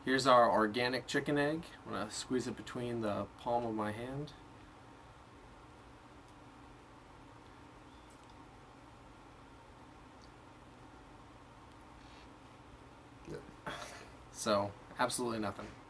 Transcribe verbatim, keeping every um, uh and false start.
Here's our organic chicken egg. I'm going to squeeze it between the palm of my hand. So, absolutely nothing.